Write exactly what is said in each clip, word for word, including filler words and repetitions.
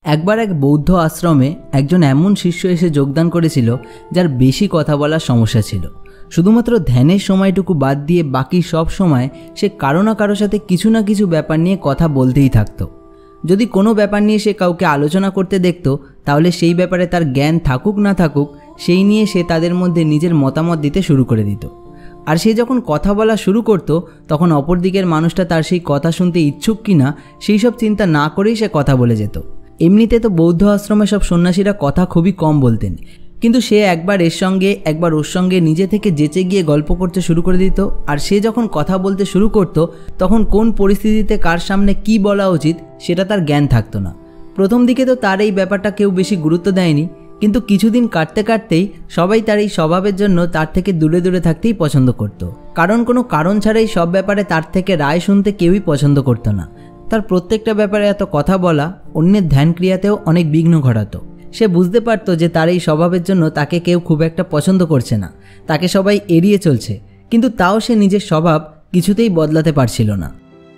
একবার এক বৌদ্ধ আশ্রমে একজন এমন শিষ্য এসে যোগদান করেছিল যার বেশি কথা বলার সমস্যা ছিল। শুধুমাত্র ধ্যানের সময়টুকু বাদ দিয়ে বাকি সব সময় সে কারো না কারো সাথে কিছু না কিছু ব্যাপার নিয়ে কথা বলতেই থাকতো। যদি কোনো ব্যাপার নিয়ে সে কাউকে আলোচনা করতে দেখত তাহলে সেই ব্যাপারে তার জ্ঞান থাকুক না থাকুক সেই নিয়ে সে তাদের মধ্যে নিজের মতামত দিতে শুরু করে দিত। আর সে যখন কথা বলা শুরু করত তখন অপর দিকের মানুষটা তার সেই কথা শুনতে ইচ্ছুক কিনা সেই সব চিন্তা না করেই সে কথা বলে যেত। এমনিতে তো বৌদ্ধ আশ্রমে সব সন্ন্যাসীরা কথা খুবই কম বলতেন, কিন্তু সে একবার এর সঙ্গে একবার ওর সঙ্গে নিজে থেকে যেচে গিয়ে গল্প করতে শুরু করে দিত। আর সে যখন কথা বলতে শুরু করত তখন কোন পরিস্থিতিতে কার সামনে কি বলা উচিত সেটা তার জ্ঞান থাকতো না। প্রথম দিকে তো তার এই ব্যাপারটা কেউ বেশি গুরুত্ব দেয়নি, কিন্তু কিছুদিন কাটতে কাটতেই সবাই তার এই স্বভাবের জন্য তার থেকে দূরে দূরে থাকতেই পছন্দ করত। কারণ কোনো কারণ ছাড়াই সব ব্যাপারে তার থেকে রায় শুনতে কেউই পছন্দ করতো না। তার প্রত্যেকটা ব্যাপারে এত কথা বলা অন্যের ধ্যান ক্রিয়াতেও অনেক বিঘ্ন ঘটাতো। সে বুঝতে পারত যে তার এই স্বভাবের জন্য তাকে কেউ খুব একটা পছন্দ করছে না, তাকে সবাই এড়িয়ে চলছে, কিন্তু তাও সে নিজের স্বভাব কিছুতেই বদলাতে পারছিল না।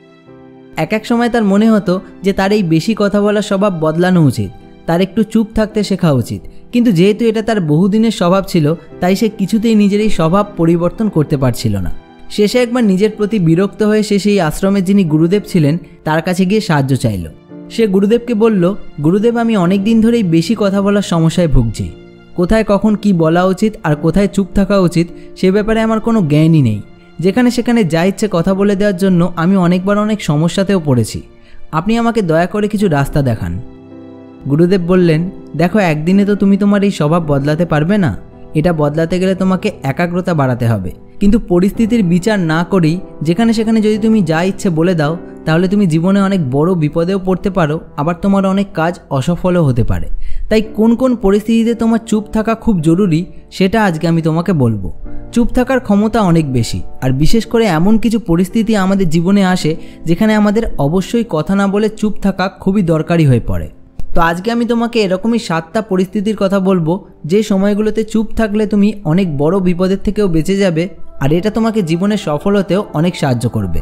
এক এক সময় তার মনে হতো যে তার এই বেশি কথা বলার স্বভাব বদলানো উচিত, তার একটু চুপ থাকতে শেখা উচিত, কিন্তু যেহেতু এটা তার বহুদিনের স্বভাব ছিল তাই সে কিছুতেই নিজের এই স্বভাব পরিবর্তন করতে পারছিল না। শেষে একবার নিজের প্রতি বিরক্ত হয়ে সে সেই আশ্রমে যিনি গুরুদেব ছিলেন তার কাছে গিয়ে সাহায্য চাইল। সে গুরুদেবকে বলল, গুরুদেব, আমি অনেক দিন ধরেই বেশি কথা বলার সমস্যায় ভুগছি। কোথায় কখন কি বলা উচিত আর কোথায় চুপ থাকা উচিত সে ব্যাপারে আমার কোনো জ্ঞানই নেই। যেখানে সেখানে যা ইচ্ছে কথা বলে দেওয়ার জন্য আমি অনেকবার অনেক সমস্যাতেও পড়েছি। আপনি আমাকে দয়া করে কিছু রাস্তা দেখান। গুরুদেব বললেন, দেখো, একদিনে তো তুমি তোমার এই স্বভাব বদলাতে পারবে না। এটা বদলাতে গেলে তোমাকে একাগ্রতা বাড়াতে হবে, কিন্তু পরিস্থিতির বিচার না করেই যেখানে সেখানে যদি তুমি যা ইচ্ছে বলে দাও তাহলে তুমি জীবনে অনেক বড় বিপদেও পড়তে পারো, আবার তোমার অনেক কাজ অসফলও হতে পারে। তাই কোন কোন পরিস্থিতিতে তোমার চুপ থাকা খুব জরুরি সেটা আজকে আমি তোমাকে বলবো। চুপ থাকার ক্ষমতা অনেক বেশি, আর বিশেষ করে এমন কিছু পরিস্থিতি আমাদের জীবনে আসে যেখানে আমাদের অবশ্যই কথা না বলে চুপ থাকা খুবই দরকারি হয়ে পড়ে। তো আজকে আমি তোমাকে এরকমই সাতটা পরিস্থিতির কথা বলবো যে সময়গুলোতে চুপ থাকলে তুমি অনেক বড় বিপদের থেকেও বেঁচে যাবে, আর এটা তোমাকে জীবনে সফল হতেও অনেক সাহায্য করবে।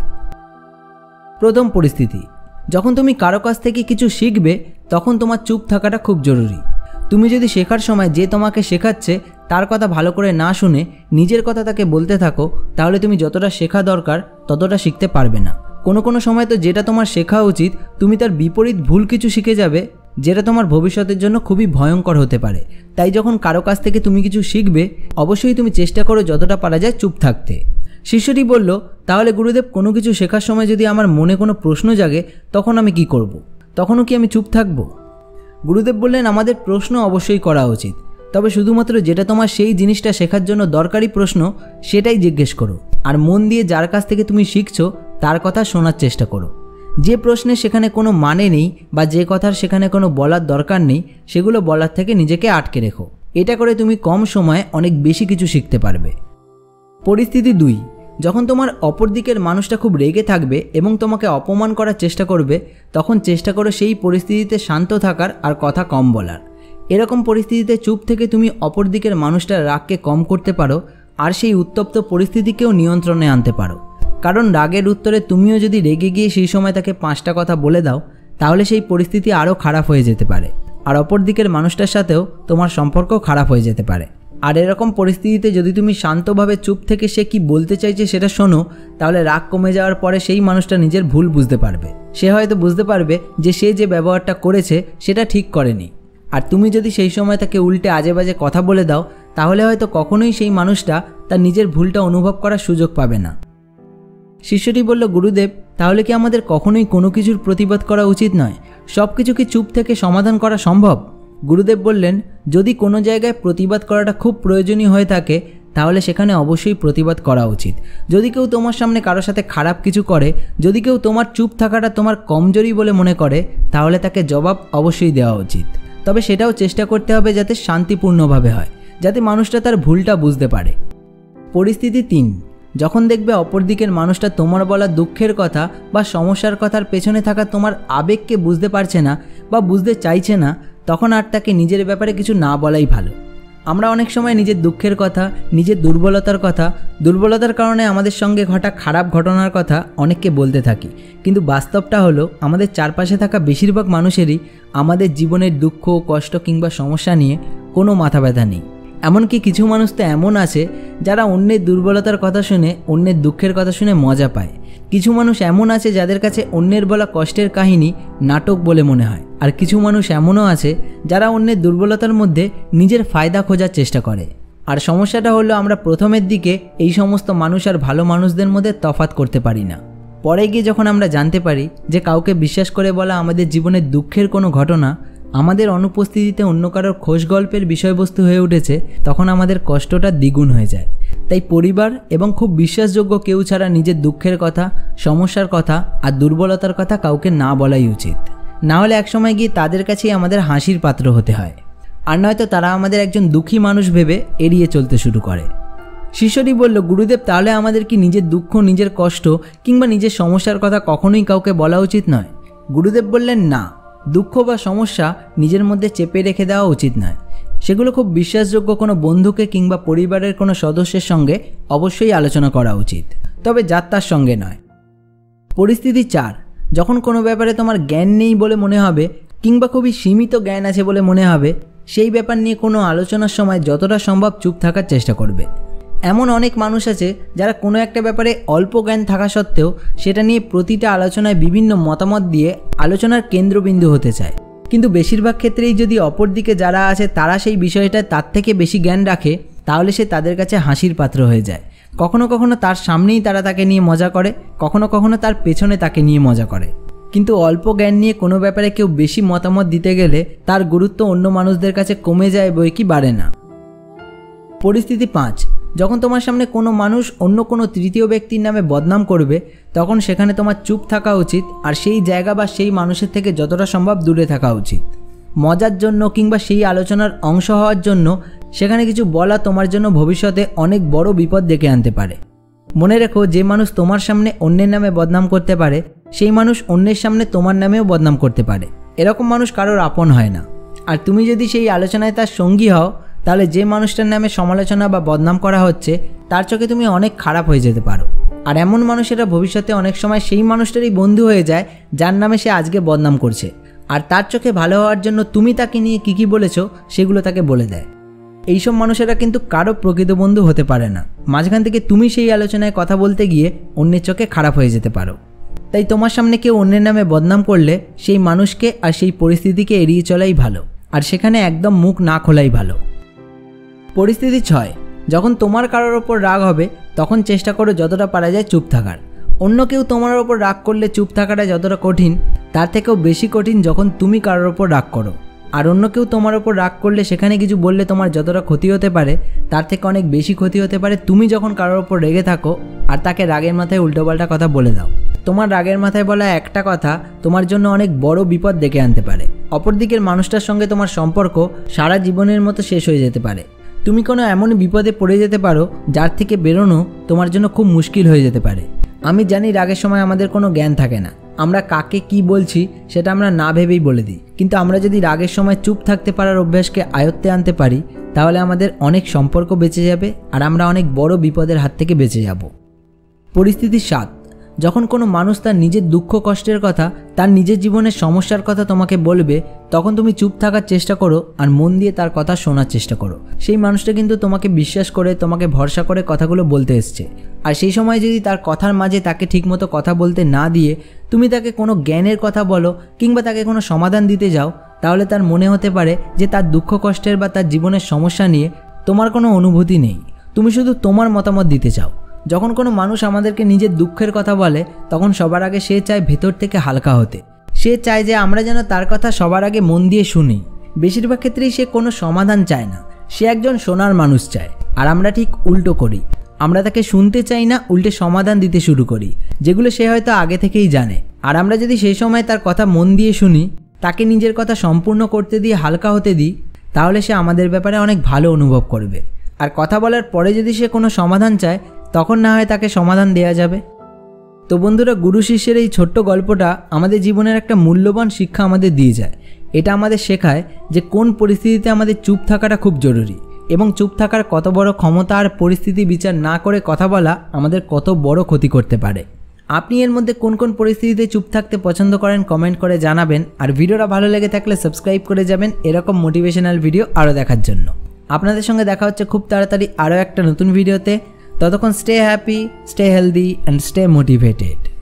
প্রথম পরিস্থিতি, যখন তুমি কারো কাছ থেকে কিছু শিখবে তখন তোমার চুপ থাকাটা খুব জরুরি। তুমি যদি শেখার সময় যে তোমাকে শেখাচ্ছে তার কথা ভালো করে না শুনে নিজের কথা তাকে বলতে থাকো তাহলে তুমি যতটা শেখা দরকার ততটা শিখতে পারবে না। কোনো কোনো সময় তো যেটা তোমার শেখা উচিত তুমি তার বিপরীত ভুল কিছু শিখে যাবে, যেটা তোমার ভবিষ্যতের জন্য খুবই ভয়ঙ্কর হতে পারে। তাই যখন কারো কাছ থেকে তুমি কিছু শিখবে অবশ্যই তুমি চেষ্টা করো যতটা পারা যায় চুপ থাকতে। শিষ্যটি বলল, তাহলে গুরুদেব, কোনো কিছু শেখার সময় যদি আমার মনে কোনো প্রশ্ন জাগে তখন আমি কি করব? তখনও কি আমি চুপ থাকব? গুরুদেব বললেন, আমাদের প্রশ্ন অবশ্যই করা উচিত, তবে শুধুমাত্র যেটা তোমার সেই জিনিসটা শেখার জন্য দরকারি প্রশ্ন সেটাই জিজ্ঞেস করো, আর মন দিয়ে যার কাছ থেকে তুমি শিখছো তার কথা শোনার চেষ্টা করো। যে প্রশ্নের সেখানে কোনো মানে নেই বা যে কথার সেখানে কোনো বলার দরকার নেই সেগুলো বলার থেকে নিজেকে আটকে রেখো। এটা করে তুমি কম সময়ে অনেক বেশি কিছু শিখতে পারবে। পরিস্থিতি দুই, যখন তোমার অপর দিকের মানুষটা খুব রেগে থাকবে এবং তোমাকে অপমান করার চেষ্টা করবে তখন চেষ্টা করো সেই পরিস্থিতিতে শান্ত থাকার আর কথা কম বলার। এরকম পরিস্থিতিতে চুপ থেকে তুমি অপর দিকের মানুষটার রাগকে কম করতে পারো আর সেই উত্তপ্ত পরিস্থিতিকেও নিয়ন্ত্রণে আনতে পারো। কারণ রাগের উত্তরে তুমিও যদি রেগে গিয়ে সেই সময় তাকে পাঁচটা কথা বলে দাও তাহলে সেই পরিস্থিতি আরও খারাপ হয়ে যেতে পারে, আর অপর দিকের মানুষটার সাথেও তোমার সম্পর্ক খারাপ হয়ে যেতে পারে। আর এরকম পরিস্থিতিতে যদি তুমি শান্তভাবে চুপ থেকে সে কি বলতে চাইছে সেটা শোনো তাহলে রাগ কমে যাওয়ার পরে সেই মানুষটা নিজের ভুল বুঝতে পারবে। সে হয়তো বুঝতে পারবে যে সে যে ব্যবহারটা করেছে সেটা ঠিক করেনি, আর তুমি যদি সেই সময় তাকে উল্টে আজে বাজে কথা বলে দাও তাহলে হয়তো কখনোই সেই মানুষটা তার নিজের ভুলটা অনুভব করার সুযোগ পাবে না। শিষ্যটি বলল, গুরুদেব, তাহলে কি আমাদের কখনোই কোনো কিছুর প্রতিবাদ করা উচিত নয়? সব কিছু কি চুপ থেকে সমাধান করা সম্ভব? গুরুদেব বললেন, যদি কোনো জায়গায় প্রতিবাদ করাটা খুব প্রয়োজনীয় হয়ে থাকে তাহলে সেখানে অবশ্যই প্রতিবাদ করা উচিত। যদি কেউ তোমার সামনে কারোর সাথে খারাপ কিছু করে, যদি কেউ তোমার চুপ থাকাটা তোমার কমজোরি বলে মনে করে তাহলে তাকে জবাব অবশ্যই দেওয়া উচিত, তবে সেটাও চেষ্টা করতে হবে যাতে শান্তিপূর্ণভাবে হয়, যাতে মানুষটা তার ভুলটা বুঝতে পারে। পরিস্থিতি তিন, যখন দেখবে অপর দিকের মানুষটা তোমার বলা দুঃখের কথা বা সমস্যার কথার পেছনে থাকা তোমার আবেগকে বুঝতে পারছে না বা বুঝতে চাইছে না তখন আর তাকে নিজের ব্যাপারে কিছু না বলাই ভালো। আমরা অনেক সময় নিজের দুঃখের কথা, নিজের দুর্বলতার কথা, দুর্বলতার কারণে আমাদের সঙ্গে ঘটা খারাপ ঘটনার কথা অনেককে বলতে থাকি, কিন্তু বাস্তবটা হলো আমাদের চারপাশে থাকা বেশিরভাগ মানুষেরই আমাদের জীবনের দুঃখ, কষ্ট কিংবা সমস্যা নিয়ে কোনো মাথা ব্যথা নেই। এমনকি কিছু মানুষ তো এমন আছে যারা অন্যের দুর্বলতার কথা শুনে, অন্যের দুঃখের কথা শুনে মজা পায়। কিছু মানুষ এমন আছে যাদের কাছে অন্যের বলা কষ্টের কাহিনী নাটক বলে মনে হয়। আর কিছু মানুষ এমনও আছে যারা অন্যের দুর্বলতার মধ্যে নিজের ফায়দা খোঁজার চেষ্টা করে। আর সমস্যাটা হলো আমরা প্রথমের দিকে এই সমস্ত মানুষ আর ভালো মানুষদের মধ্যে তফাৎ করতে পারি না। পরে গিয়ে যখন আমরা জানতে পারি যে কাউকে বিশ্বাস করে বলা আমাদের জীবনের দুঃখের কোনো ঘটনা আমাদের অনুপস্থিতিতে অন্য কারোর খোশ গল্পের বিষয়বস্তু হয়ে উঠেছে, তখন আমাদের কষ্টটা দ্বিগুণ হয়ে যায়। তাই পরিবার এবং খুব বিশ্বাসযোগ্য কেউ ছাড়া নিজের দুঃখের কথা, সমস্যার কথা আর দুর্বলতার কথা কাউকে না বলাই উচিত। না হলে একসময় গিয়ে তাদের কাছেই আমাদের হাসির পাত্র হতে হয়, আর নয়তো তারা আমাদের একজন দুঃখী মানুষ ভেবে এড়িয়ে চলতে শুরু করে। শিষ্যটি বলল, গুরুদেব, তাহলে আমাদের কি নিজের দুঃখ, নিজের কষ্ট কিংবা নিজের সমস্যার কথা কখনোই কাউকে বলা উচিত নয়? গুরুদেব বললেন, না, দুঃখ বা সমস্যা নিজের মধ্যে চেপে রেখে দেওয়া উচিত নয়। সেগুলো খুব বিশ্বাসযোগ্য কোনো বন্ধুকে কিংবা পরিবারের কোনো সদস্যের সঙ্গে অবশ্যই আলোচনা করা উচিত, তবে যাত্রার সঙ্গে নয়। পরিস্থিতি চার, যখন কোনো ব্যাপারে তোমার জ্ঞান নেই বলে মনে হবে কিংবা খুবই সীমিত জ্ঞান আছে বলে মনে হবে, সেই ব্যাপার নিয়ে কোনো আলোচনার সময় যতটা সম্ভব চুপ থাকার চেষ্টা করবে। এমন অনেক মানুষ আছে যারা কোনো একটা ব্যাপারে অল্প জ্ঞান থাকা সত্ত্বেও সেটা নিয়ে প্রতিটা আলোচনায় বিভিন্ন মতামত দিয়ে আলোচনার কেন্দ্রবিন্দু হতে চায়। কিন্তু বেশিরভাগ ক্ষেত্রেই যদি অপর দিকে যারা আছে তারা সেই বিষয়টা তার থেকে বেশি জ্ঞান রাখে, তাহলে সে তাদের কাছে হাসির পাত্র হয়ে যায়। কখনো কখনো তার সামনেই তারা তাকে নিয়ে মজা করে, কখনো কখনো তার পেছনে তাকে নিয়ে মজা করে। কিন্তু অল্প জ্ঞান নিয়ে কোনো ব্যাপারে কেউ বেশি মতামত দিতে গেলে তার গুরুত্ব অন্য মানুষদের কাছে কমে যায়, বই কি বাড়ে না। পরিস্থিতি পাঁচ, যখন তোমার সামনে কোনো মানুষ অন্য কোনো তৃতীয় ব্যক্তির নামে বদনাম করবে, তখন সেখানে তোমার চুপ থাকা উচিত আর সেই জায়গা বা সেই মানুষের থেকে যতটা সম্ভব দূরে থাকা উচিত। মজার জন্য কিংবা সেই আলোচনার অংশ হওয়ার জন্য সেখানে কিছু বলা তোমার জন্য ভবিষ্যতে অনেক বড় বিপদ ডেকে আনতে পারে। মনে রেখো, যে মানুষ তোমার সামনে অন্যের নামে বদনাম করতে পারে, সেই মানুষ অন্যের সামনে তোমার নামেও বদনাম করতে পারে। এরকম মানুষ কারোর আপন হয় না। আর তুমি যদি সেই আলোচনায় তার সঙ্গী হও, তাহলে যে মানুষটার নামে সমালোচনা বা বদনাম করা হচ্ছে তার চোখে তুমি অনেক খারাপ হয়ে যেতে পারো। আর এমন মানুষেরা ভবিষ্যতে অনেক সময় সেই মানুষটারই বন্ধু হয়ে যায় যার নামে সে আজকে বদনাম করছে, আর তার চোখে ভালো হওয়ার জন্য তুমি তাকে নিয়ে কী কী বলেছো সেগুলো তাকে বলে দেয়। এইসব মানুষেরা কিন্তু কারো প্রকৃত বন্ধু হতে পারে না। মাঝখান থেকে তুমি সেই আলোচনায় কথা বলতে গিয়ে অন্যের চোখে খারাপ হয়ে যেতে পারো। তাই তোমার সামনে কেউ অন্যের নামে বদনাম করলে সেই মানুষকে আর সেই পরিস্থিতিকে এড়িয়ে চলাই ভালো, আর সেখানে একদম মুখ না খোলাই ভালো। পরিস্থিতি ছয়, যখন তোমার কারোর ওপর রাগ হবে তখন চেষ্টা করো যতটা পারা যায় চুপ থাকার। অন্য কেউ তোমার ওপর রাগ করলে চুপ থাকাটা যতটা কঠিন, তার থেকেও বেশি কঠিন যখন তুমি কারোর ওপর রাগ করো। আর অন্য কেউ তোমার ওপর রাগ করলে সেখানে কিছু বললে তোমার যতটা ক্ষতি হতে পারে, তার থেকে অনেক বেশি ক্ষতি হতে পারে তুমি যখন কারোর ওপর রেগে থাকো আর তাকে রাগের মাথায় উল্টোপাল্টা কথা বলে দাও। তোমার রাগের মাথায় বলা একটা কথা তোমার জন্য অনেক বড় বিপদ ডেকে আনতে পারে। অপরদিকের মানুষটার সঙ্গে তোমার সম্পর্ক সারা জীবনের মতো শেষ হয়ে যেতে পারে। তুমি কোনো এমন বিপদে পড়ে যেতে পারো যার থেকে বেরোনো তোমার জন্য খুব মুশকিল হয়ে যেতে পারে। আমি জানি রাগের সময় আমাদের কোনো জ্ঞান থাকে না, আমরা কাকে কি বলছি সেটা আমরা না ভেবেই বলে দিই। কিন্তু আমরা যদি রাগের সময় চুপ থাকতে পারার অভ্যাসকে আয়ত্তে আনতে পারি, তাহলে আমাদের অনেক সম্পর্ক বেঁচে যাবে আর আমরা অনেক বড় বিপদের হাত থেকে বেঁচে যাব। পরিস্থিতি সাত, যখন কোনো মানুষ তার নিজের দুঃখ কষ্টের কথা, তার নিজের জীবনের সমস্যার কথা তোমাকে বলবে, তখন তুমি চুপ থাকার চেষ্টা করো আর মন দিয়ে তার কথা শোনার চেষ্টা করো। সেই মানুষটা কিন্তু তোমাকে বিশ্বাস করে, তোমাকে ভরসা করে কথাগুলো বলতে এসছে। আর সেই সময় যদি তার কথার মাঝে তাকে ঠিকমতো কথা বলতে না দিয়ে তুমি তাকে কোনো জ্ঞানের কথা বলো কিংবা তাকে কোনো সমাধান দিতে যাও, তাহলে তার মনে হতে পারে যে তার দুঃখ কষ্টের বা তার জীবনের সমস্যা নিয়ে তোমার কোনো অনুভূতি নেই, তুমি শুধু তোমার মতামত দিতে চাও। যখন কোনো মানুষ আমাদেরকে নিজের দুঃখের কথা বলে, তখন সবার আগে সে চায় ভেতর থেকে হালকা হতে। সে চায় যে আমরা যেন তার কথা সবার আগে মন দিয়ে শুনি। বেশিরভাগ ক্ষেত্রেই সে কোনো সমাধান চায় না, সে একজন শোনার মানুষ চায়। আর আমরা ঠিক উল্টো করি, আমরা তাকে শুনতে চাই না, উল্টে সমাধান দিতে শুরু করি, যেগুলো সে হয়তো আগে থেকেই জানে। আর আমরা যদি সেই সময় তার কথা মন দিয়ে শুনি, তাকে নিজের কথা সম্পূর্ণ করতে দিয়ে হালকা হতে দিই, তাহলে সে আমাদের ব্যাপারে অনেক ভালো অনুভব করবে। আর কথা বলার পরে যদি সে কোনো সমাধান চায়, তখন না হয় তাকে সমাধান দেওয়া যাবে। তো বন্ধুরা, গুরু শিষ্যের এই ছোট্ট গল্পটা আমাদের জীবনের একটা মূল্যবান শিক্ষা আমাদের দিয়ে যায়। এটা আমাদের শেখায় যে কোন পরিস্থিতিতে আমাদের চুপ থাকাটা খুব জরুরি এবং চুপ থাকার কত বড় ক্ষমতা আর পরিস্থিতি বিচার না করে কথা বলা আমাদের কত বড় ক্ষতি করতে পারে। আপনি এর মধ্যে কোন কোন পরিস্থিতিতে চুপ থাকতে পছন্দ করেন কমেন্ট করে জানাবেন। আর ভিডিওটা ভালো লেগে থাকলে সাবস্ক্রাইব করে যাবেন এরকম মোটিভেশনাল ভিডিও আরও দেখার জন্য। আপনাদের সঙ্গে দেখা হচ্ছে খুব তাড়াতাড়ি আরও একটা নতুন ভিডিওতে। ততক্ষণ stay happy, stay healthy and stay motivated.